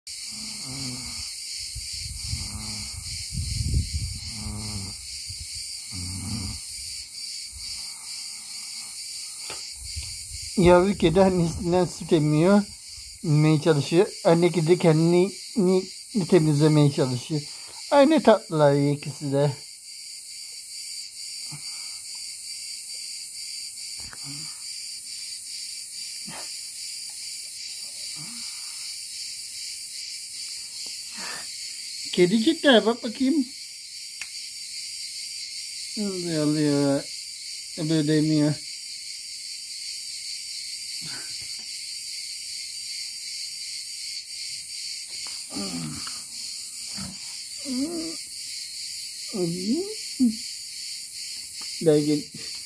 Yavru kedi annesinden süt emmeye çalışıyor. Anne kedi kendini temizlemeye çalışıyor. Aynı tatlılar ikisi de. Kedicikler bak bakayım. Alıyor. Böyle emiyor. Gel gel.